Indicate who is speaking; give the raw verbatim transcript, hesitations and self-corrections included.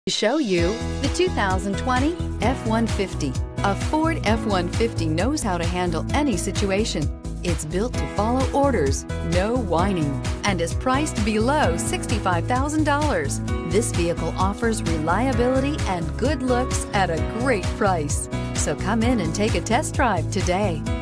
Speaker 1: Show you the two thousand twenty F one fifty. A Ford F one fifty knows how to handle any situation. It's built to follow orders, no whining, and is priced below sixty-five thousand dollars. This vehicle offers reliability and good looks at a great price. So come in and take a test drive today.